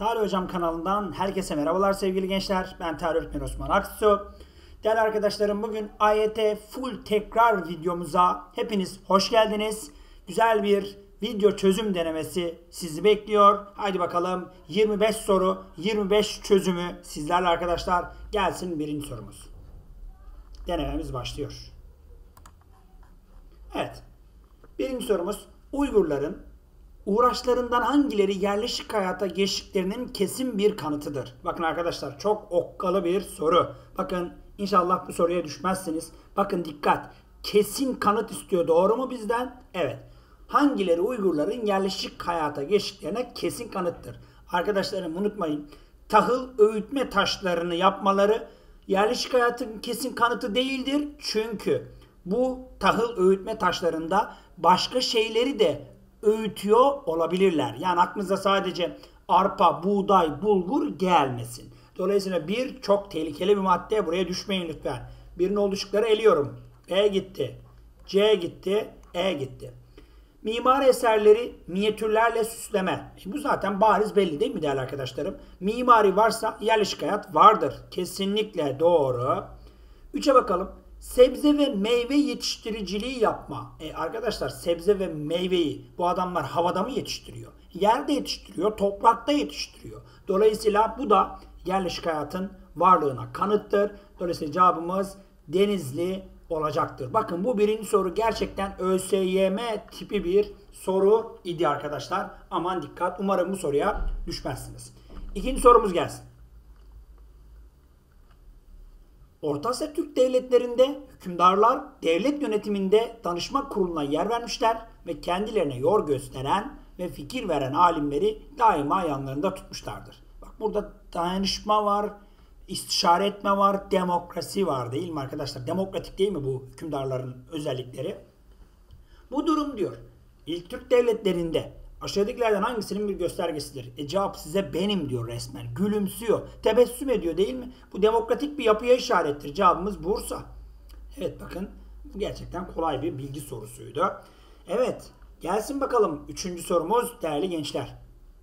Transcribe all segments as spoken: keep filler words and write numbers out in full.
Tarih Hocam kanalından herkese merhabalar sevgili gençler. Ben Tarih Öğretmeni Osman Aksu. Değerli arkadaşlarım, bugün A Y T full tekrar videomuza hepiniz hoş geldiniz. Güzel bir video çözüm denemesi sizi bekliyor. Haydi bakalım, yirmi beş soru, yirmi beş çözümü sizlerle arkadaşlar. Gelsin birinci sorumuz. Denememiz başlıyor. Evet. Birinci sorumuz, Uygurların uğraşlarından hangileri yerleşik hayata geçtiklerinin kesin bir kanıtıdır? Bakın arkadaşlar, çok okkalı bir soru. Bakın, inşallah bu soruya düşmezsiniz. Bakın dikkat. Kesin kanıt istiyor. Doğru mu bizden? Evet. Hangileri Uygurların yerleşik hayata geçtiklerine kesin kanıttır? Arkadaşlarım, unutmayın. Tahıl öğütme taşlarını yapmaları yerleşik hayatın kesin kanıtı değildir. Çünkü bu tahıl öğütme taşlarında başka şeyleri de öğütüyor olabilirler. Yani aklınıza sadece arpa, buğday, bulgur gelmesin. Dolayısıyla bir çok tehlikeli bir madde. Buraya düşmeyin lütfen. Birinin oluşukları eliyorum. E gitti. C gitti. E gitti. Mimari eserleri minyatürlerle süsleme. E bu zaten bariz belli değil mi değerli arkadaşlarım? Mimari varsa yerleşik hayat vardır. Kesinlikle doğru. Üçe bakalım. Sebze ve meyve yetiştiriciliği yapma. E arkadaşlar, sebze ve meyveyi bu adamlar havada mı yetiştiriyor? Yerde yetiştiriyor, toprakta yetiştiriyor. Dolayısıyla bu da yerleşik hayatın varlığına kanıttır. Dolayısıyla cevabımız Denizli olacaktır. Bakın, bu birinci soru gerçekten ÖSYM tipi bir soru idi arkadaşlar. Aman dikkat, umarım bu soruya düşmezsiniz. İkinci sorumuz gelsin. Orta Asya Türk devletlerinde hükümdarlar devlet yönetiminde danışma kuruluna yer vermişler ve kendilerine yol gösteren ve fikir veren alimleri daima yanlarında tutmuşlardır. Bak, burada danışma var, istişare etme var, demokrasi var değil mi arkadaşlar? Demokratik değil mi bu hükümdarların özellikleri? Bu durum diyor, İlk Türk devletlerinde aşağıdakilerden hangisinin bir göstergesidir? E cevap size benim diyor resmen. Gülümsüyor. Tebessüm ediyor değil mi? Bu demokratik bir yapıya işarettir. Cevabımız Bursa. Evet, bakın, bu gerçekten kolay bir bilgi sorusuydu. Evet, gelsin bakalım üçüncü sorumuz değerli gençler.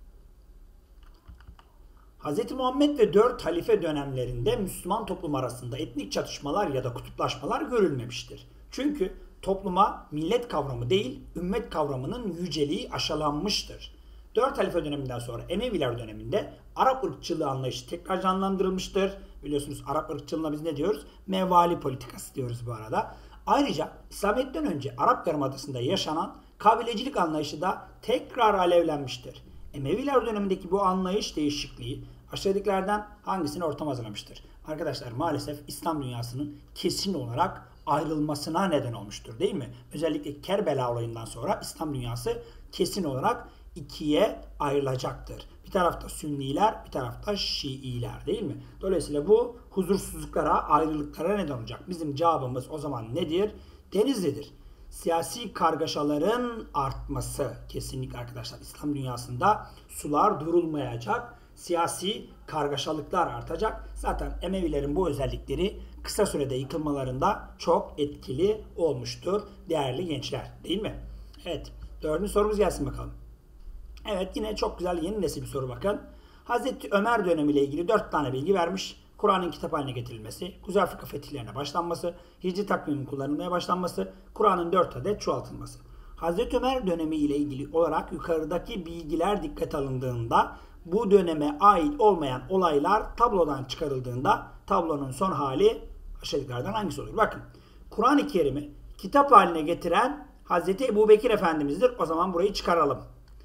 Hz. Muhammed ve dört halife dönemlerinde Müslüman toplum arasında etnik çatışmalar ya da kutuplaşmalar görülmemiştir. Çünkü topluma millet kavramı değil, ümmet kavramının yüceliği aşılanmıştır. Dört halife döneminden sonra Emeviler döneminde Arap ırkçılığı anlayışı tekrar canlandırılmıştır. Biliyorsunuz, Arap ırkçılığına biz ne diyoruz? Mevali politikası diyoruz bu arada. Ayrıca İslamiyet'ten önce Arap Yarımadası'nda yaşanan kabilecilik anlayışı da tekrar alevlenmiştir. Emeviler dönemindeki bu anlayış değişikliği aşağıdakilerden hangisini ortam hazırlamıştır? Arkadaşlar, maalesef İslam dünyasının kesin olarak ayrılmasına neden olmuştur değil mi? Özellikle Kerbela olayından sonra İslam dünyası kesin olarak ikiye ayrılacaktır. Bir tarafta Sünniler, bir tarafta Şiiler değil mi? Dolayısıyla bu huzursuzluklara, ayrılıklara neden olacak. Bizim cevabımız o zaman nedir? Denizli'dir. Siyasi kargaşaların artması kesinlikle arkadaşlar. İslam dünyasında sular durulmayacak. Siyasi kargaşalıklar artacak. Zaten Emevilerin bu özellikleri kısa sürede yıkılmalarında çok etkili olmuştur değerli gençler değil mi? Evet, dördüncü sorumuz gelsin bakalım. Evet, yine çok güzel yeni nesil bir soru bakın. Hazreti Ömer dönemiyle ilgili dört tane bilgi vermiş. Kur'an'ın kitap haline getirilmesi, Kuzey Afrika fetihlerine başlanması, Hicri takviminin kullanılmaya başlanması, Kur'an'ın dört adet çoğaltılması. Hazreti Ömer dönemi ile ilgili olarak yukarıdaki bilgiler dikkate alındığında bu döneme ait olmayan olaylar tablodan çıkarıldığında tablonun son hali aşağıdakilerden hangisi olur? Bakın, Kur'an-ı Kerim'i kitap haline getiren Hazreti Ebubekir Efendimiz'dir. O zaman burayı çıkaralım.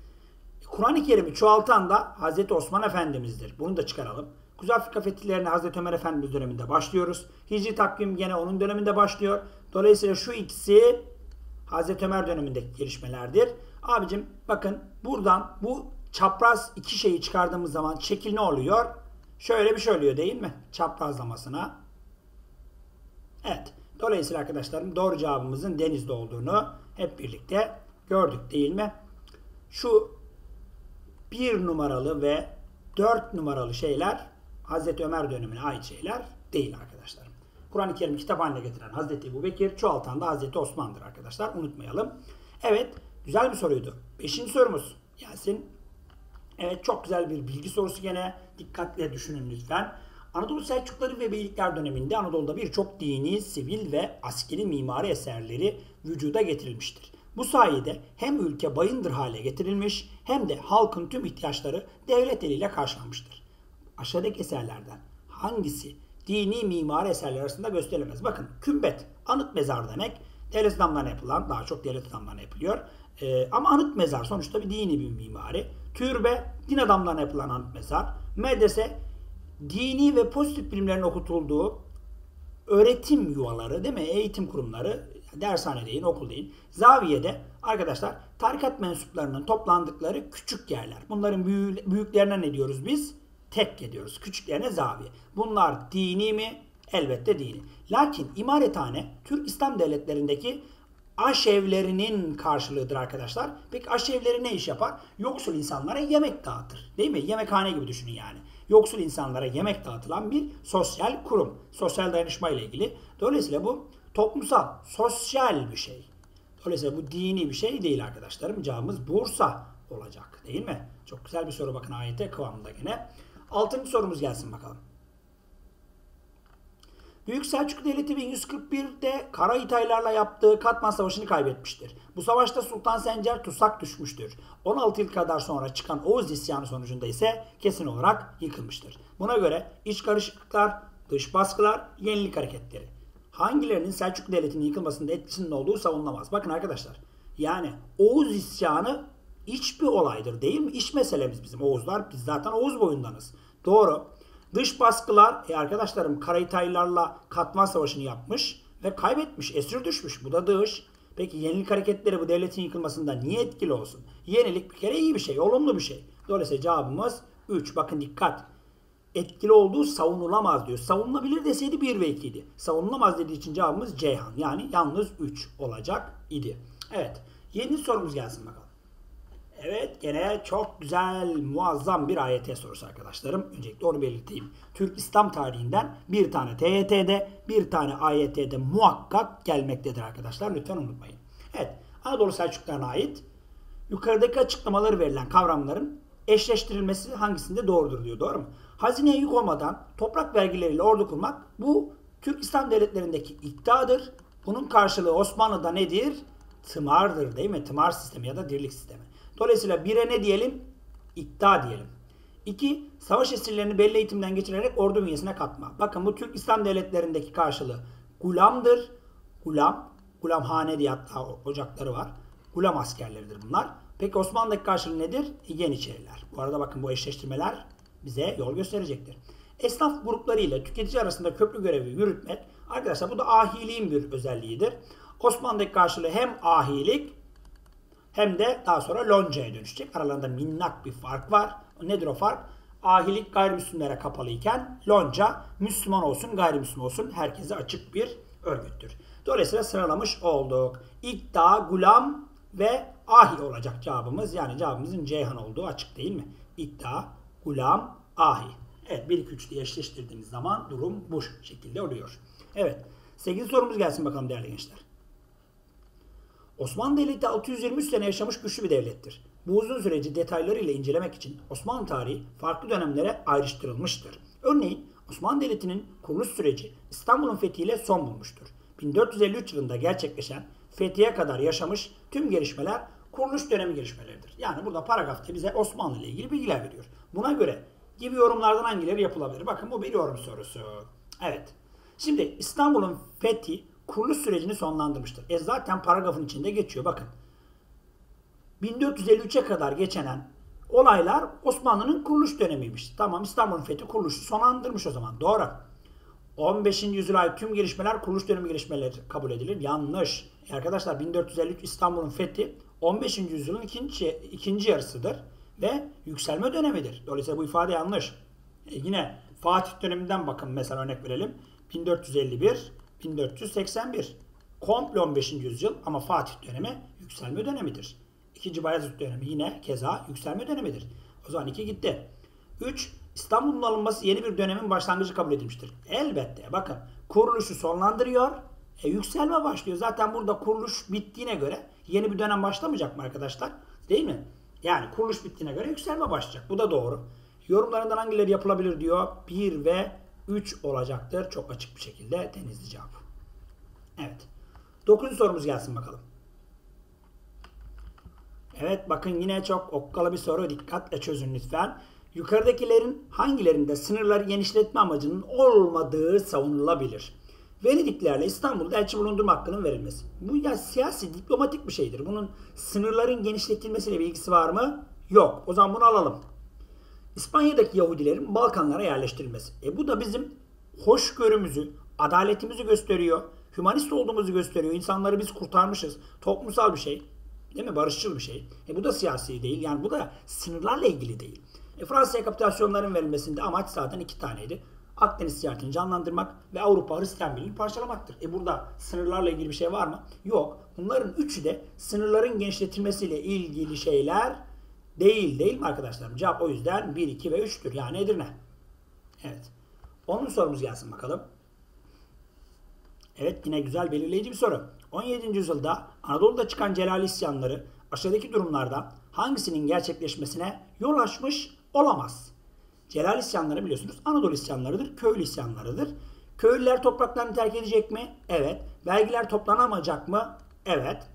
Kur'an-ı Kerim'i çoğaltan da Hazreti Osman Efendimiz'dir. Bunu da çıkaralım. Kuzey Afrika fetihlerine Hazreti Ömer Efendimiz döneminde başlıyoruz. Hicri takvim gene onun döneminde başlıyor. Dolayısıyla şu ikisi Hazreti Ömer dönemindeki gelişmelerdir. Abicim bakın, buradan bu çapraz iki şeyi çıkardığımız zaman şekil ne oluyor? Şöyle bir şey oluyor değil mi? Çaprazlamasına. Evet. Dolayısıyla arkadaşlarım, doğru cevabımızın Denizli olduğunu hep birlikte gördük değil mi? Şu bir numaralı ve dört numaralı şeyler Hazreti Ömer dönemine ait şeyler değil arkadaşlar. Kur'an-ı Kerim'i kitap haline getiren Hazreti Ebubekir, çoğaltan da Hazreti Osman'dır arkadaşlar. Unutmayalım. Evet, güzel bir soruydu. Beşinci sorumuz gelsin. Evet, çok güzel bir bilgi sorusu gene. Dikkatle düşünün lütfen. Anadolu Selçukluları ve Beylikler döneminde Anadolu'da birçok dini, sivil ve askeri mimari eserleri vücuda getirilmiştir. Bu sayede hem ülke bayındır hale getirilmiş hem de halkın tüm ihtiyaçları devlet eliyle karşılanmıştır. Aşağıdaki eserlerden hangisi dini mimari eserler arasında gösterilemez? Bakın, kümbet, anıt mezar demek. Devlet adamlarına yapılan, daha çok devlet adamlarına yapılıyor. Ee, ama anıt mezar sonuçta bir dini bir mimari. Türbe, din adamlarına yapılan anıt mezar. Medrese, dini ve pozitif bilimlerin okutulduğu öğretim yuvaları, değil mi? Eğitim kurumları, dershane deyin, okul deyin. Zaviyede arkadaşlar tarikat mensuplarının toplandıkları küçük yerler. Bunların büyüklerine ne diyoruz biz? Tekke diyoruz. Küçüklerine zaviye. Bunlar dini mi? Elbette dini. Lakin imarethane Türk İslam devletlerindeki aşevlerinin karşılığıdır arkadaşlar. Peki aşevleri ne iş yapar? Yoksul insanlara yemek dağıtır. Değil mi? Yemekhane gibi düşünün yani. Yoksul insanlara yemek dağıtılan bir sosyal kurum. Sosyal dayanışma ile ilgili. Dolayısıyla bu toplumsal, sosyal bir şey. Dolayısıyla bu dini bir şey değil arkadaşlarım. Cevabımız Bursa olacak. Değil mi? Çok güzel bir soru, bakın A Y T kıvamında gene. Altıncı sorumuz gelsin bakalım. Büyük Selçuklu Devleti bin yüz kırk bir'de Karahitaylarla yaptığı Katman Savaşı'nı kaybetmiştir. Bu savaşta Sultan Sencer tutsak düşmüştür. on altı yıl kadar sonra çıkan Oğuz isyanı sonucunda ise kesin olarak yıkılmıştır. Buna göre iç karışıklıklar, dış baskılar, yenilik hareketleri hangilerinin Selçuklu Devleti'nin yıkılmasında etkisinin olduğu savunulamaz. Bakın arkadaşlar, yani Oğuz isyanı iç bir olaydır değil mi? İç meselemiz bizim Oğuzlar. Biz zaten Oğuz boyundanız. Doğru. Dış baskılar, e arkadaşlarım Karahitaylarla Katman Savaşı'nı yapmış ve kaybetmiş, esir düşmüş. Bu da dış. Peki yenilik hareketleri bu devletin yıkılmasında niye etkili olsun? Yenilik bir kere iyi bir şey, olumlu bir şey. Dolayısıyla cevabımız üç. Bakın dikkat. Etkili olduğu savunulamaz diyor. Savunulabilir deseydi bir ve iki idi. Savunulamaz dediği için cevabımız Ceyhan. Yani yalnız üç olacak idi. Evet. Yeni sorumuz gelsin bakalım. Evet, gene çok güzel, muazzam bir A Y T sorusu arkadaşlarım. Öncelikle onu belirteyim. Türk İslam tarihinden bir tane T Y T'de, bir tane A Y T'de muhakkak gelmektedir arkadaşlar. Lütfen unutmayın. Evet, Anadolu Selçuklularına ait yukarıdaki açıklamaları verilen kavramların eşleştirilmesi hangisinde doğrudur diyor. Doğru mu? Hazineye yük olmadan toprak vergileriyle ordu kurmak, bu Türk İslam devletlerindeki iddiadır. Bunun karşılığı Osmanlı'da nedir? Tımardır, değil mi? Tımar sistemi ya da dirlik sistemi. Dolayısıyla bire ne diyelim? İkta diyelim. İki, savaş esirlerini belli eğitimden geçirerek ordu bünyesine katma. Bakın bu Türk İslam devletlerindeki karşılığı gulamdır. Gulam, gulamhane diye hatta ocakları var. Gulam askerleridir bunlar. Peki Osmanlı'daki karşılığı nedir? Yeniçeriler. Bu arada bakın bu eşleştirmeler bize yol gösterecektir. Esnaf grupları ile tüketici arasında köprü görevi yürütmek. Arkadaşlar bu da ahiliğin bir özelliğidir. Osmanlı'daki karşılığı hem ahilik hem de daha sonra loncaya dönüşecek. Aralarında minnak bir fark var. Nedir o fark? Ahilik gayrimüslimlere kapalıyken lonca Müslüman olsun gayrimüslim olsun herkese açık bir örgüttür. Dolayısıyla sıralamış olduk. İkta, gulam ve ahi olacak cevabımız. Yani cevabımızın Ceyhan olduğu açık değil mi? İkta, gulam, ahi. Evet, bir iki üç diye eşleştirdiğimiz zaman durum bu şekilde oluyor. Evet, sekizinci sorumuz gelsin bakalım değerli gençler. Osmanlı Devleti altı yüz yirmi üç sene yaşamış güçlü bir devlettir. Bu uzun süreci detaylarıyla incelemek için Osmanlı tarihi farklı dönemlere ayrıştırılmıştır. Örneğin Osmanlı Devleti'nin kuruluş süreci İstanbul'un fethiyle son bulmuştur. bin dört yüz elli üç yılında gerçekleşen fethiye kadar yaşamış tüm gelişmeler kuruluş dönemi gelişmeleridir. Yani burada paragrafta bize Osmanlı ile ilgili bilgiler veriyor. Buna göre gibi yorumlardan hangileri yapılabilir? Bakın bu bir yorum sorusu. Evet. Şimdi İstanbul'un fethi kuruluş sürecini sonlandırmıştır. E zaten paragrafın içinde geçiyor. Bakın. bin dört yüz elli üçe kadar geçen olaylar Osmanlı'nın kuruluş dönemiymiş. Tamam, İstanbul'un fethi kuruluşu sonlandırmış o zaman. Doğru. on beşinci yüzyıla ait tüm gelişmeler kuruluş dönemi gelişmeleri kabul edilir. Yanlış. E arkadaşlar bin dört yüz elli üç İstanbul'un fethi on beşinci yüzyılın ikinci, ikinci yarısıdır. Ve yükselme dönemidir. Dolayısıyla bu ifade yanlış. E yine Fatih döneminden bakın mesela örnek verelim. bin dört yüz elli bir bin dört yüz seksen bir. Komple on beşinci yüzyıl ama Fatih dönemi yükselme dönemidir. İkinci Bayezid dönemi yine keza yükselme dönemidir. O zaman iki gitti. üç. İstanbul'un alınması yeni bir dönemin başlangıcı kabul edilmiştir. Elbette bakın kuruluşu sonlandırıyor. E, yükselme başlıyor. Zaten burada kuruluş bittiğine göre yeni bir dönem başlamayacak mı arkadaşlar? Değil mi? Yani kuruluş bittiğine göre yükselme başlayacak. Bu da doğru. Yorumlarından hangileri yapılabilir diyor. bir ve üç olacaktır. Çok açık bir şekilde Denizli cevap. Evet. dokuzuncu sorumuz gelsin bakalım. Evet bakın yine çok okkalı bir soru. Dikkatle çözün lütfen. Yukarıdakilerin hangilerinde sınırları genişletme amacının olmadığı savunulabilir? Venediklerle İstanbul'da elçi bulundurma hakkının verilmesi. Bu ya siyasi, diplomatik bir şeydir. Bunun sınırların genişletilmesiyle bir ilgisi var mı? Yok. O zaman bunu alalım. İspanya'daki Yahudilerin Balkanlara yerleştirilmesi. E bu da bizim hoşgörümüzü, adaletimizi gösteriyor. Hümanist olduğumuzu gösteriyor. İnsanları biz kurtarmışız. Toplumsal bir şey. Değil mi? Barışçıl bir şey. E bu da siyasi değil. Yani bu da sınırlarla ilgili değil. E Fransa'ya kapitülasyonların verilmesinde amaç zaten iki taneydi. Akdeniz ticaretini canlandırmak ve Avrupa Hristiyan Birliği'ni parçalamaktır. E burada sınırlarla ilgili bir şey var mı? Yok. Bunların üçü de sınırların genişletilmesiyle ilgili şeyler değil. Değil mi arkadaşlar? Cevap o yüzden bir, iki ve üçtür. Yani Edirne. Evet. onuncu sorumuz gelsin bakalım. Evet yine güzel belirleyici bir soru. on yedinci yüzyılda Anadolu'da çıkan Celali isyanları aşağıdaki durumlardan hangisinin gerçekleşmesine yol açmış olamaz? Celal isyanları biliyorsunuz Anadolu isyanlarıdır, köylü isyanlarıdır. Köylüler topraklarını terk edecek mi? Evet. Vergiler toplanamayacak mı? Evet.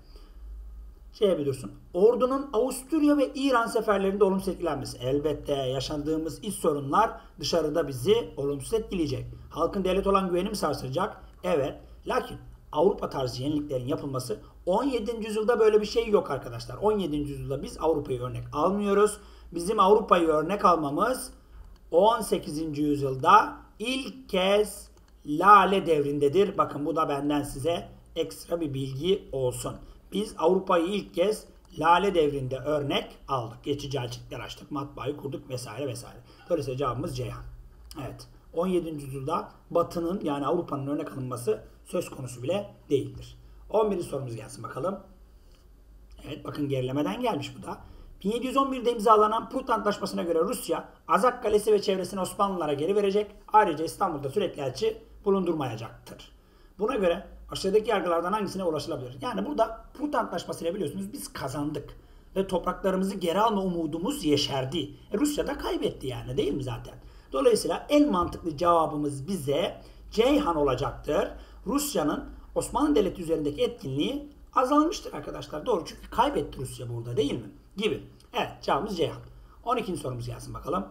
Şey biliyorsun. Ordunun Avusturya ve İran seferlerinde olumsuz etkilenmesi. Elbette yaşadığımız iç sorunlar dışarıda bizi olumsuz etkileyecek. Halkın devlet olan güveni mi sarsılacak? Evet. Lakin Avrupa tarzı yeniliklerin yapılması on yedinci yüzyılda böyle bir şey yok arkadaşlar. on yedinci yüzyılda biz Avrupa'yı örnek almıyoruz. Bizim Avrupa'yı örnek almamız on sekizinci yüzyılda ilk kez Lale devrindedir. Bakın bu da benden size ekstra bir bilgi olsun. Biz Avrupa'yı ilk kez Lale devrinde örnek aldık. Geçici elçilikler açtık, matbaayı kurduk vesaire vesaire. Dolayısıyla cevabımız Ceyhan. Evet. on yedinci yüzyılda Batı'nın yani Avrupa'nın örnek alınması söz konusu bile değildir. on birinci sorumuz gelsin bakalım. Evet bakın gerilemeden gelmiş bu da. bin yedi yüz on birde imzalanan Put Antlaşması'na göre Rusya Azak Kalesi ve çevresini Osmanlılara geri verecek. Ayrıca İstanbul'da sürekli elçi bulundurmayacaktır. Buna göre aşağıdaki yargılardan hangisine ulaşılabilir? Yani burada Put Antlaşması'yla biliyorsunuz biz kazandık. Ve topraklarımızı geri alma umudumuz yeşerdi. E Rusya da kaybetti yani değil mi zaten? Dolayısıyla en mantıklı cevabımız bize Ceyhan olacaktır. Rusya'nın Osmanlı Devleti üzerindeki etkinliği azalmıştır arkadaşlar. Doğru çünkü kaybetti Rusya burada değil mi? Gibi. Evet cevabımız Ceyhan. on ikinci sorumuz gelsin bakalım.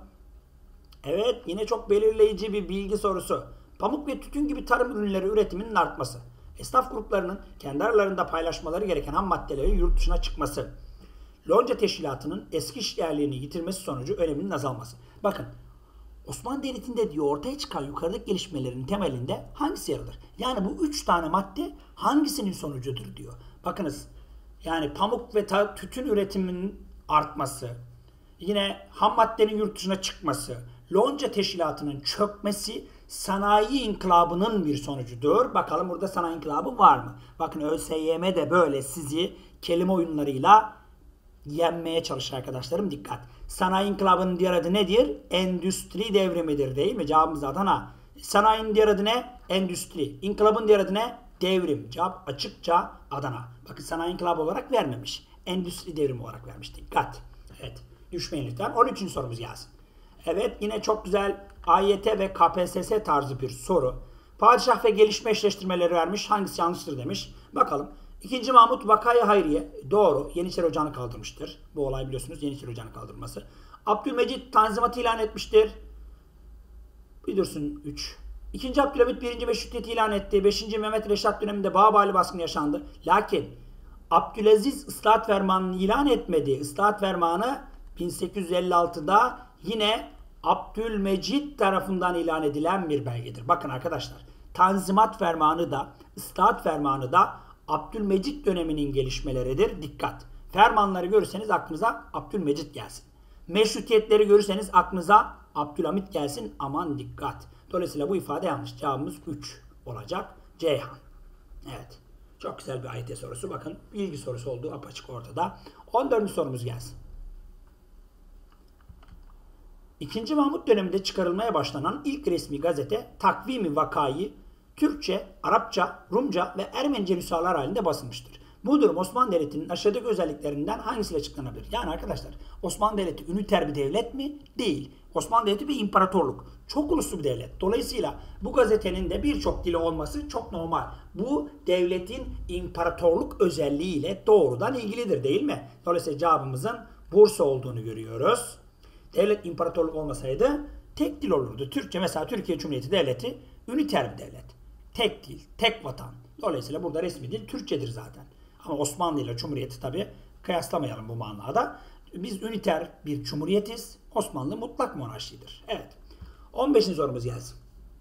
Evet yine çok belirleyici bir bilgi sorusu. Pamuk ve tütün gibi tarım ürünleri üretiminin artması. Esnaf gruplarının kendi aralarında paylaşmaları gereken ham maddeleri yurt dışına çıkması. Lonca teşkilatının eski işyerliğini yitirmesi sonucu öneminin azalması. Bakın Osmanlı Devleti'nde diyor ortaya çıkan yukarıdaki gelişmelerin temelinde hangisi yer alır? Yani bu üç tane madde hangisinin sonucudur diyor. Bakınız yani pamuk ve tütün üretiminin artması, yine ham maddenin yurt dışına çıkması, Lonca teşkilatının çökmesi sanayi inkılabının bir sonucudur. Bakalım burada sanayi inkılabı var mı? Bakın ÖSYM de böyle sizi kelime oyunlarıyla yenmeye çalışır arkadaşlarım. Dikkat. Sanayi inkılabının diğer adı nedir? Endüstri devrimidir değil mi? Cevabımız Adana. Sanayinin diğer adı ne? Endüstri. İnkılabın diğer adı ne? Devrim. Cevap açıkça Adana. Bakın sanayi inkılabı olarak vermemiş. Endüstri devrimi olarak vermiş. Dikkat. Evet. Düşmeyin lütfen. on üçüncü sorumuz gelsin. Evet yine çok güzel A Y T ve K P S S tarzı bir soru. Padişah ve gelişme eşleştirmeleri vermiş. Hangisi yanlıştır demiş. Bakalım. İkinci Mahmut Vakayı Hayriye. Doğru. Yeniçeri Ocağı'nı kaldırmıştır. Bu olay biliyorsunuz Yeniçeri Ocağı'nı kaldırması. Abdülmecit Tanzimat'ı ilan etmiştir. Bilirsin üç. İkinci Abdülhamit birinci Meşrutiyeti ilan etti. Beşinci Mehmet Reşat döneminde Bağbali baskını yaşandı. Lakin Abdülaziz ıslahat fermanını ilan etmedi. Islahat fermanı bin sekiz yüz elli altıda yine Abdülmecit tarafından ilan edilen bir belgedir. Bakın arkadaşlar Tanzimat fermanı da ıslahat fermanı da Abdülmecit döneminin gelişmeleridir. Dikkat. Fermanları görürseniz aklınıza Abdülmecit gelsin. Meşrutiyetleri görürseniz aklınıza Abdülhamit gelsin. Aman dikkat. Dolayısıyla bu ifade yanlış. Cevabımız üç olacak. Ceyhan. Evet. Çok güzel bir A Y T sorusu. Bakın bilgi sorusu olduğu apaçık ortada. on dördüncü sorumuz gelsin. İkinci Mahmut döneminde çıkarılmaya başlanan ilk resmi gazete Takvim-i Vakayı Türkçe, Arapça, Rumca ve Ermenice nüshalar halinde basılmıştır. Bu durum Osmanlı Devleti'nin aşağıdaki özelliklerinden hangisiyle açıklanabilir? Yani arkadaşlar Osmanlı Devleti üniter bir devlet mi? Değil. Osmanlı Devleti bir imparatorluk. Çok uluslu bir devlet. Dolayısıyla bu gazetenin de birçok dili olması çok normal. Bu devletin imparatorluk özelliğiyle doğrudan ilgilidir değil mi? Dolayısıyla cevabımızın Bursa olduğunu görüyoruz. Devlet imparatorluk olmasaydı tek dil olurdu. Türkçe mesela Türkiye Cumhuriyeti Devleti üniter bir devlet. Tek dil, tek vatan. Dolayısıyla burada resmi dil Türkçedir zaten. Ama Osmanlı ile Cumhuriyeti tabi kıyaslamayalım bu manada. Biz üniter bir cumhuriyetiz. Osmanlı mutlak monarşidir. Evet. on beşinci sorumuz gelsin.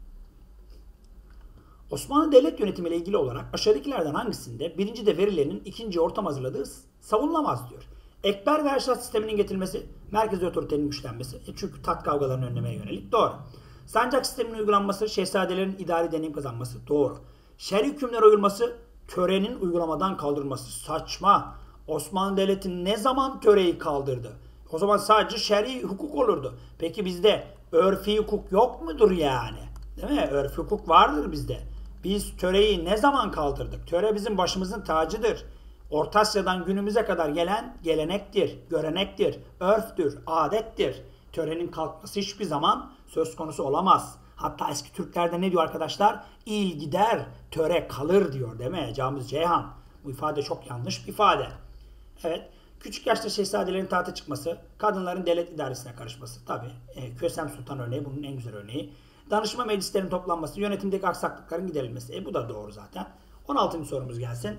Osmanlı devlet yönetimiyle ilgili olarak aşağıdakilerden hangisinde birincide verilerin ikinciye ortam hazırladığı savunulamaz diyor. Ekber ve Erşat sisteminin getirilmesi, merkezi otoritenin güçlenmesi. E çünkü tat kavgalarını önlemeye yönelik. Doğru. Sancak sisteminin uygulanması, şehzadelerin idari deneyim kazanması. Doğru. Şer'i hükümler uyulması, törenin uygulamadan kaldırılması. Saçma. Osmanlı Devleti ne zaman töreyi kaldırdı? O zaman sadece şer'i hukuk olurdu. Peki bizde örfi hukuk yok mudur yani? Değil mi? Örfi hukuk vardır bizde. Biz töreyi ne zaman kaldırdık? Töre bizim başımızın tacıdır. Orta Asya'dan günümüze kadar gelen gelenektir, görenektir, örftür, adettir. Törenin kalkması hiçbir zaman söz konusu olamaz. Hatta eski Türklerde ne diyor arkadaşlar? İl gider, töre kalır diyor değil mi? Camız Ceyhan. Bu ifade çok yanlış bir ifade. Evet. Küçük yaşta şehzadelerin tahta çıkması, kadınların devlet idaresine karışması. Tabii. E, Kösem Sultan örneği bunun en güzel örneği. Danışma meclislerinin toplanması, yönetimdeki aksaklıkların giderilmesi. E bu da doğru zaten. on altıncı sorumuz gelsin.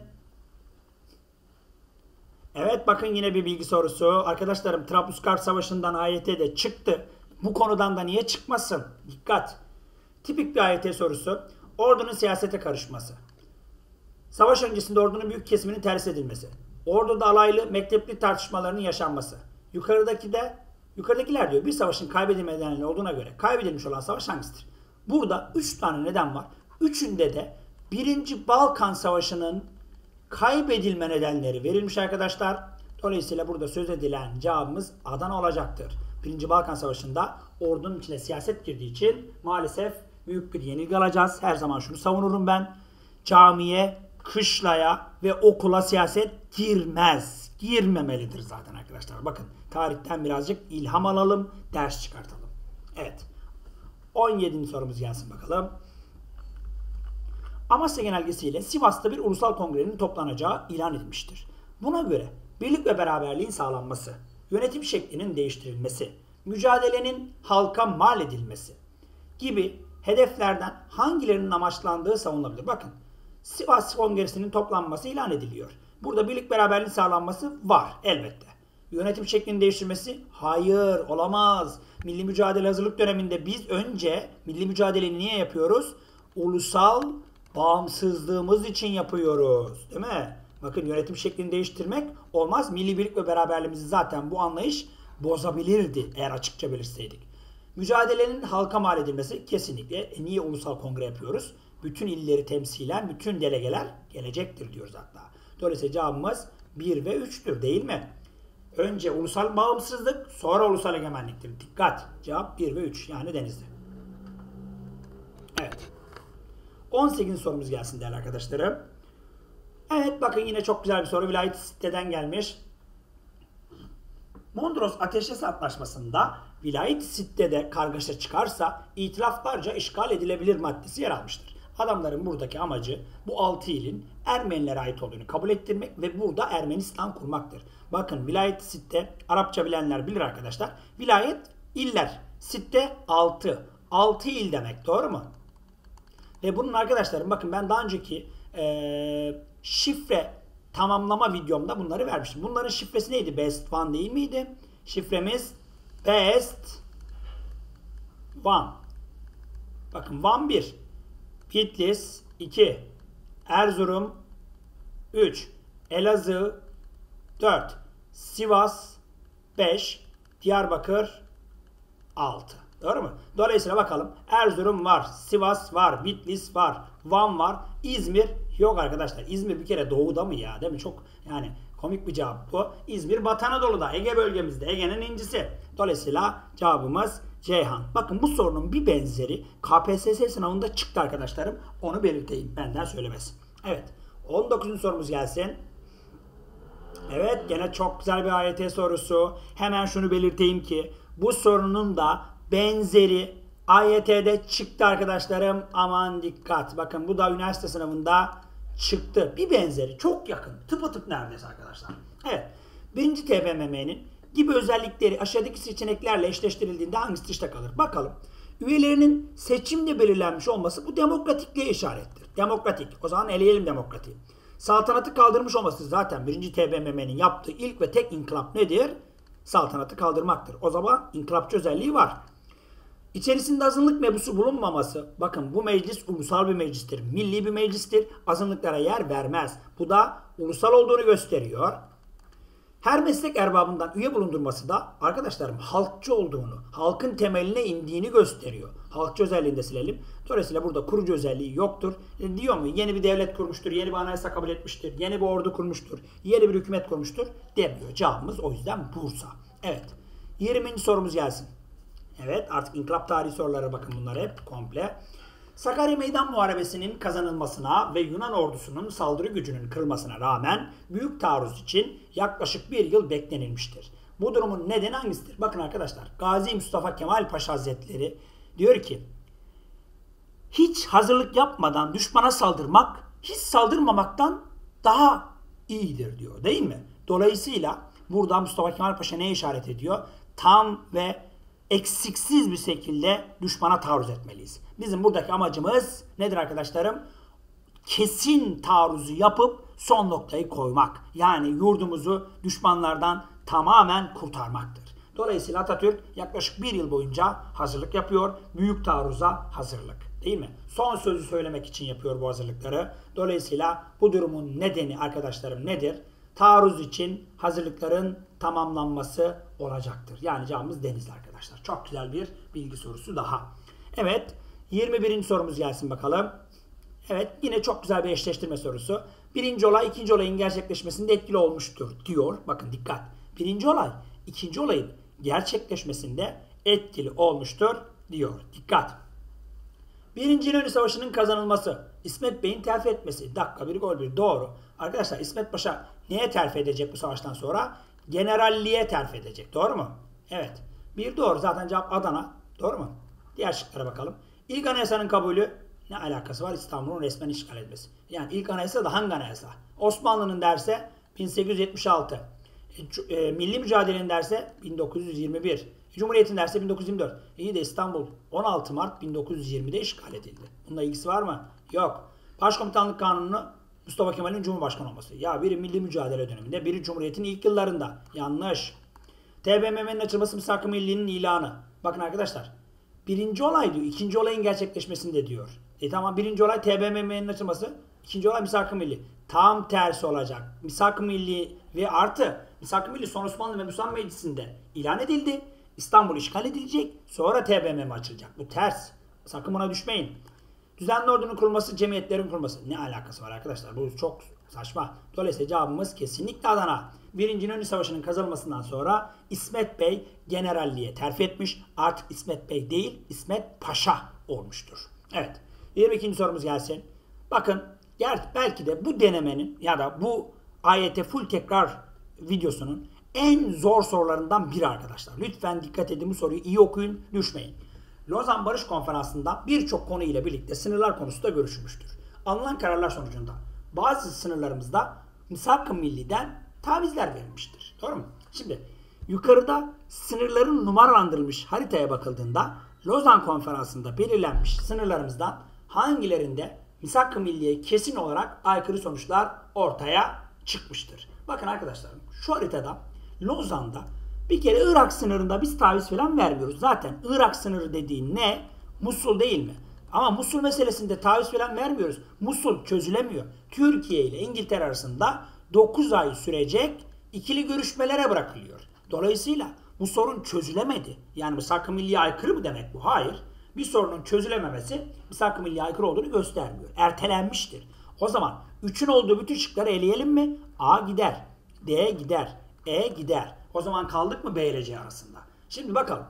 Evet bakın yine bir bilgi sorusu. Arkadaşlarım Trablusgarp Savaşı'ndan A Y T'de çıktı. Bu konudan da niye çıkmasın? Dikkat. Tipik bir A Y T sorusu. Ordunun siyasete karışması. Savaş öncesinde ordunun büyük kesiminin terhis edilmesi. Orduda alaylı, mektepli tartışmalarının yaşanması. Yukarıdaki de, yukarıdakiler diyor bir savaşın kaybedilme nedeni olduğuna göre kaybedilmiş olan savaş hangisidir? Burada üç tane neden var. Üçünde de birinci Balkan Savaşı'nın kaybedilme nedenleri verilmiş arkadaşlar. Dolayısıyla burada söz edilen cevabımız Adana olacaktır. birinci Balkan Savaşı'nda ordunun içine siyaset girdiği için maalesef büyük bir yenilgi alacağız. Her zaman şunu savunurum ben. Camiye, kışlaya ve okula siyaset girmez. Girmemelidir zaten arkadaşlar. Bakın tarihten birazcık ilham alalım, ders çıkartalım. Evet. on yedinci sorumuz gelsin bakalım. Amasya Genelgesi'yle Sivas'ta bir ulusal kongrenin toplanacağı ilan edilmiştir. Buna göre birlik ve beraberliğin sağlanması, yönetim şeklinin değiştirilmesi, mücadelenin halka mal edilmesi gibi hedeflerden hangilerinin amaçlandığı savunulabilir? Bakın Sivas Kongresi'nin toplanması ilan ediliyor. Burada birlik beraberliğin sağlanması var elbette. Yönetim şeklinin değiştirmesi? Hayır, olamaz. Milli mücadele hazırlık döneminde biz önce milli mücadeleyi niye yapıyoruz? Ulusal bağımsızlığımız için yapıyoruz. Değil mi? Bakın yönetim şeklini değiştirmek olmaz. Milli birlik ve beraberliğimizi zaten bu anlayış bozabilirdi eğer açıkça belirseydik. Mücadelenin halka mal edilmesi kesinlikle. E niye ulusal kongre yapıyoruz? Bütün illeri temsilen bütün delegeler gelecektir diyoruz hatta. Dolayısıyla cevabımız bir ve üçtür değil mi? Önce ulusal bağımsızlık, sonra ulusal egemenliktir. Dikkat! Cevap bir ve üç yani Denizli. Evet. on sekizinci sorumuz gelsin değerli arkadaşlarım. Evet bakın yine çok güzel bir soru. Vilayet siteden gelmiş. Mondros Ateşkes Antlaşması'nda vilayet sitede kargaşa çıkarsa itilaflarca işgal edilebilir maddesi yer almıştır. Adamların buradaki amacı bu altı ilin Ermenilere ait olduğunu kabul ettirmek ve burada Ermenistan kurmaktır. Bakın vilayet sitte Arapça bilenler bilir arkadaşlar. Vilayet iller. Sitte altı. altı il demek doğru mu? Ve bunun arkadaşlarım bakın ben daha önceki ee, şifre tamamlama videomda bunları vermiştim. Bunların şifresi neydi? Best One değil miydi? Şifremiz Best One. Bakın Van bir. Bitlis iki. Erzurum üç. Elazığ dört. Sivas beş. Diyarbakır altı. Doğru mu? Dolayısıyla bakalım. Erzurum var. Sivas var. Bitlis var. Van var. İzmir yok arkadaşlar. İzmir bir kere doğuda mı ya? Değil mi? Çok yani komik bir cevap bu. İzmir Batı Anadolu'da. Ege bölgemizde. Ege'nin incisi. Dolayısıyla cevabımız Ceyhan. Bakın bu sorunun bir benzeri K P S S sınavında çıktı arkadaşlarım. Onu belirteyim. Benden söylemesi. Evet. on dokuzuncu sorumuz gelsin. Evet, gene çok güzel bir A Y T sorusu. Hemen şunu belirteyim ki bu sorunun da benzeri A Y T'de çıktı arkadaşlarım. Aman dikkat. Bakın bu da üniversite sınavında çıktı. Bir benzeri. Çok yakın. Tıpatıp neredeyse arkadaşlar. Evet. Birinci T B M M'nin gibi özellikleri aşağıdaki seçeneklerle eşleştirildiğinde hangisi dışta kalır? Bakalım. Üyelerinin seçimle belirlenmiş olması bu demokratikliğe işarettir. Demokratik. O zaman eleyelim demokratiği. Saltanatı kaldırmış olması zaten birinci T B M M'nin yaptığı ilk ve tek inkılap nedir? Saltanatı kaldırmaktır. O zaman inkılapçı özelliği var. İçerisinde azınlık mebusu bulunmaması. Bakın bu meclis ulusal bir meclistir. Milli bir meclistir. Azınlıklara yer vermez. Bu da ulusal olduğunu gösteriyor. Her meslek erbabından üye bulundurması da arkadaşlarım halkçı olduğunu, halkın temeline indiğini gösteriyor. Halkçı özelliğini de silelim. Dolayısıyla burada kurucu özelliği yoktur. E, diyor mu? Yeni bir devlet kurmuştur, yeni bir anayasa kabul etmiştir, yeni bir ordu kurmuştur, yeni bir hükümet kurmuştur demiyor. Cevabımız o yüzden Bursa. Evet. yirminci sorumuz gelsin. Evet, artık inkılap tarihi soruları, bakın bunlar hep komple. Sakarya Meydan Muharebesi'nin kazanılmasına ve Yunan ordusunun saldırı gücünün kırılmasına rağmen büyük taarruz için yaklaşık bir yıl beklenilmiştir. Bu durumun nedeni hangisidir? Bakın arkadaşlar, Gazi Mustafa Kemal Paşa Hazretleri diyor ki, hiç hazırlık yapmadan düşmana saldırmak, hiç saldırmamaktan daha iyidir diyor, değil mi? Dolayısıyla burada Mustafa Kemal Paşa ne işaret ediyor? Tam ve eksiksiz bir şekilde düşmana taarruz etmeliyiz. Bizim buradaki amacımız nedir arkadaşlarım? Kesin taarruzu yapıp son noktayı koymak. Yani yurdumuzu düşmanlardan tamamen kurtarmaktır. Dolayısıyla Atatürk yaklaşık bir yıl boyunca hazırlık yapıyor. Büyük taarruza hazırlık. Değil mi? Son sözü söylemek için yapıyor bu hazırlıkları. Dolayısıyla bu durumun nedeni arkadaşlarım nedir? Taarruz için hazırlıkların tamamlanması olacaktır. Yani cevabımız Denizli arkadaşlar. Çok güzel bir bilgi sorusu daha. Evet, yirmi birinci sorumuz gelsin bakalım. Evet, yine çok güzel bir eşleştirme sorusu. Birinci olay ikinci olayın gerçekleşmesinde etkili olmuştur diyor. Bakın dikkat. Birinci olay ikinci olayın gerçekleşmesinde etkili olmuştur diyor. Dikkat. Birinci İnönü Savaşı'nın kazanılması, İsmet Bey'in terfi etmesi. Dakika bir gol bir. Doğru. Arkadaşlar İsmet Paşa neye terfi edecek bu savaştan sonra? Generalliğe terfi edecek. Doğru mu? Evet. Bir doğru. Zaten cevap Adana. Doğru mu? Diğer şıklara bakalım. İlk anayasanın kabulü ne alakası var? İstanbul'un resmen işgal etmesi. Yani ilk anayasa da hangi anayasa? Osmanlı'nın derse bin sekiz yüz yetmiş altı. E, e, milli mücadelenin derse bin dokuz yüz yirmi bir. Cumhuriyet'in derse bin dokuz yüz yirmi dört. İyi de İstanbul on altı Mart bin dokuz yüz yirmide işgal edildi. Bununla ilgisi var mı? Yok. Başkomutanlık Kanunu'nu Mustafa Kemal'in Cumhurbaşkanı olması. Ya biri milli mücadele döneminde, biri Cumhuriyet'in ilk yıllarında. Yanlış. T B M M'nin açılması Misak-ı Milli'nin ilanı. Bakın arkadaşlar. Birinci olay diyor. İkinci olayın gerçekleşmesinde diyor. E tamam, birinci olay T B M M'nin açılması. İkinci olay Misak-ı Milli. Tam tersi olacak. Misak-ı Milli ve artı Misak-ı Milli son Osmanlı ve Müslüman Meclisi'nde ilan edildi. İstanbul işgal edilecek. Sonra T B M M açılacak. Bu ters. Sakın buna düşmeyin. Düzenli ordunun kurulması, cemiyetlerin kurulması. Ne alakası var arkadaşlar? Bu çok saçma. Dolayısıyla cevabımız kesinlikle Adana. Birinci İnönü Savaşı'nın kazanılmasından sonra İsmet Bey generalliğe terfi etmiş. Artık İsmet Bey değil, İsmet Paşa olmuştur. Evet. yirmi ikinci sorumuz gelsin. Bakın belki de bu denemenin ya da bu A Y T full tekrar videosunun en zor sorularından biri arkadaşlar. Lütfen dikkat edin, bu soruyu iyi okuyun, düşmeyin. Lozan Barış Konferansı'nda birçok konu ile birlikte sınırlar konusu da görüşülmüştür. Alınan kararlar sonucunda bazı sınırlarımızda Misak-ı Milli'den tavizler verilmiştir. Doğru mu? Şimdi yukarıda sınırların numaralandırılmış haritaya bakıldığında Lozan Konferansı'nda belirlenmiş sınırlarımızdan hangilerinde Misak-ı Milli'ye kesin olarak aykırı sonuçlar ortaya çıkmıştır. Bakın arkadaşlarım, şu haritada Lozan'da bir kere Irak sınırında biz taviz falan vermiyoruz. Zaten Irak sınırı dediğin ne? Musul değil mi? Ama Musul meselesinde taviz falan vermiyoruz. Musul çözülemiyor. Türkiye ile İngiltere arasında dokuz ay sürecek ikili görüşmelere bırakılıyor. Dolayısıyla bu sorun çözülemedi. Yani Misak-ı Milli'ye aykırı mı demek bu? Hayır. Bir sorunun çözülememesi Misak-ı Milli'ye aykırı olduğunu göstermiyor. Ertelenmiştir. O zaman üçün olduğu bütün şıkları eleyelim mi? A gider. D gider. E gider. O zaman kaldık mı B ile C arasında? Şimdi bakalım.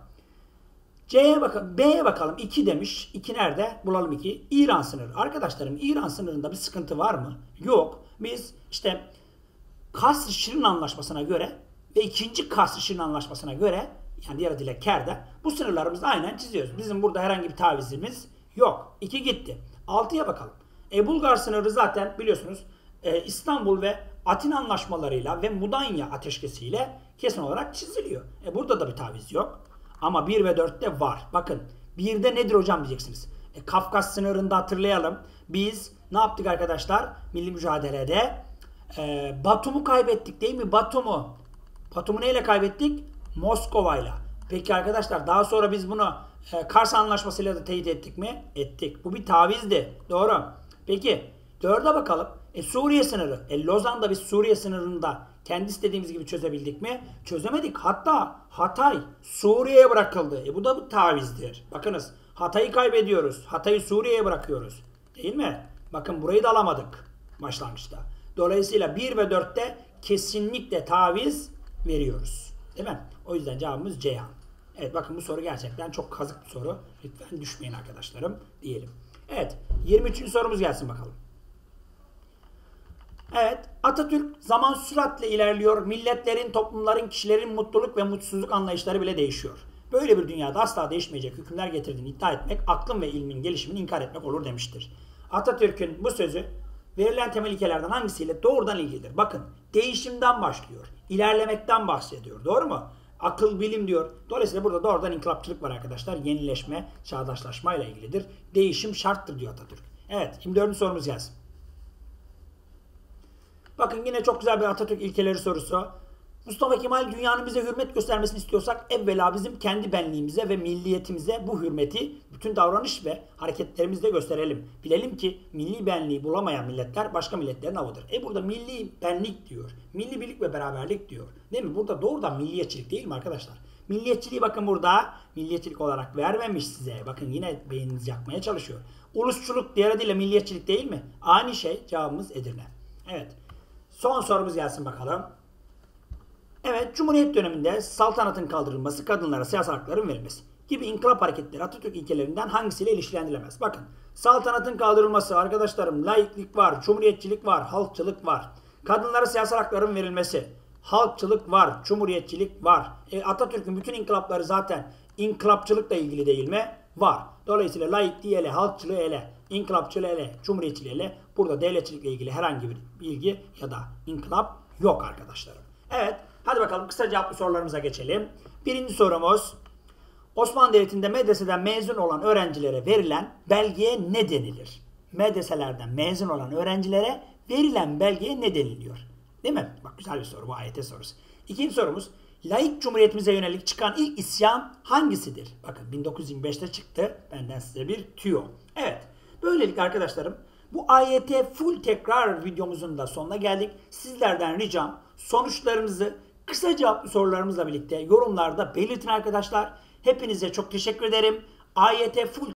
C'ye bakalım. B'ye bakalım. iki demiş. iki nerede? Bulalım iki. İran sınırı. Arkadaşlarım, İran sınırında bir sıkıntı var mı? Yok. Biz işte Kasr-Şirin Anlaşması'na göre ve ikinci Kasr-Şirin Anlaşması'na göre, yani diğer adıyla Ker'de, bu sınırlarımızı aynen çiziyoruz. Bizim burada herhangi bir tavizimiz yok. iki gitti. altıya bakalım. E, Bulgar sınırı zaten biliyorsunuz e, İstanbul ve Atina anlaşmalarıyla ve Mudanya ateşkesiyle kesin olarak çiziliyor. E, burada da bir taviz yok. Ama bir ve dörtte var. Bakın birde nedir hocam diyeceksiniz. E, Kafkas sınırında hatırlayalım. Biz ne yaptık arkadaşlar? Milli mücadelede e, Batum'u kaybettik değil mi? Batum'u. Batum'u neyle kaybettik? Moskova'yla. Peki arkadaşlar daha sonra biz bunu e, Kars Anlaşması'yla da teyit ettik mi? Ettik. Bu bir tavizdi. Doğru. Peki dörde bakalım. E, Suriye sınırı. E, Lozan'da biz Suriye sınırında kendi istediğimiz gibi çözebildik mi? Çözemedik. Hatta Hatay Suriye'ye bırakıldı. E, bu da bir tavizdir. Bakınız Hatay'ı kaybediyoruz. Hatay'ı Suriye'ye bırakıyoruz. Değil mi? Bakın burayı da alamadık başlangıçta. Dolayısıyla bir ve dörtte kesinlikle taviz veriyoruz. Değil mi? O yüzden cevabımız Ceyhan. Evet bakın bu soru gerçekten çok kazık bir soru. Lütfen düşmeyin arkadaşlarım diyelim. Evet yirmi üçüncü sorumuz gelsin bakalım. Evet Atatürk zaman süratle ilerliyor. Milletlerin, toplumların, kişilerin mutluluk ve mutsuzluk anlayışları bile değişiyor. Böyle bir dünyada asla değişmeyecek hükümler getirdiğini iddia etmek, aklın ve ilmin gelişimini inkar etmek olur demiştir. Atatürk'ün bu sözü verilen temel ilkelerden hangisiyle doğrudan ilgilidir? Bakın değişimden başlıyor. İlerlemekten bahsediyor. Doğru mu? Akıl, bilim diyor. Dolayısıyla burada doğrudan inkılapçılık var arkadaşlar. Yenileşme, çağdaşlaşma ile ilgilidir. Değişim şarttır diyor Atatürk. Evet yirmi dördüncü sorumuz gelsin. Bakın yine çok güzel bir Atatürk ilkeleri sorusu. Mustafa Kemal dünyanın bize hürmet göstermesini istiyorsak evvela bizim kendi benliğimize ve milliyetimize bu hürmeti bütün davranış ve hareketlerimizle gösterelim. Bilelim ki milli benliği bulamayan milletler başka milletlerin avıdır. E burada milli benlik diyor. Milli birlik ve beraberlik diyor. Değil mi? Burada doğrudan milliyetçilik değil mi arkadaşlar? Milliyetçiliği bakın burada milliyetçilik olarak vermemiş size. Bakın yine beyninizi yakmaya çalışıyor. Ulusçuluk diğer adıyla milliyetçilik değil mi? Aynı şey, cevabımız Edirne. Evet. Son sorumuz gelsin bakalım. Evet, Cumhuriyet döneminde saltanatın kaldırılması, kadınlara siyasal hakların verilmesi gibi inkılap hareketleri Atatürk ilkelerinden hangisiyle ilişkilendirilemez? Bakın, saltanatın kaldırılması arkadaşlarım, laiklik var, cumhuriyetçilik var, halkçılık var. Kadınlara siyasal hakların verilmesi, halkçılık var, cumhuriyetçilik var. E, Atatürk'ün bütün inkılapları zaten inkılapçılıkla ilgili değil mi? Var. Dolayısıyla laikliği ele, halkçılığı ele, inkılapçılığı ele, cumhuriyetçiliği ele. Burada devletçilikle ilgili herhangi bir bilgi ya da inkılap yok arkadaşlarım. Evet. Hadi bakalım kısa cevaplı sorularımıza geçelim. Birinci sorumuz. Osmanlı Devleti'nde medreseden mezun olan öğrencilere verilen belgeye ne denilir? Medreselerden mezun olan öğrencilere verilen belgeye ne deniliyor? Değil mi? Bak güzel bir soru bu, A Y T sorusu. İkinci sorumuz. Laik cumhuriyetimize yönelik çıkan ilk isyan hangisidir? Bakın bin dokuz yüz yirmi beşte çıktı. Benden size bir tüyo. Evet. Böylelikle arkadaşlarım bu A Y T full tekrar videomuzun da sonuna geldik. Sizlerden ricam sonuçlarınızı kısa cevaplı sorularımızla birlikte yorumlarda belirtin arkadaşlar. Hepinize çok teşekkür ederim. A Y T full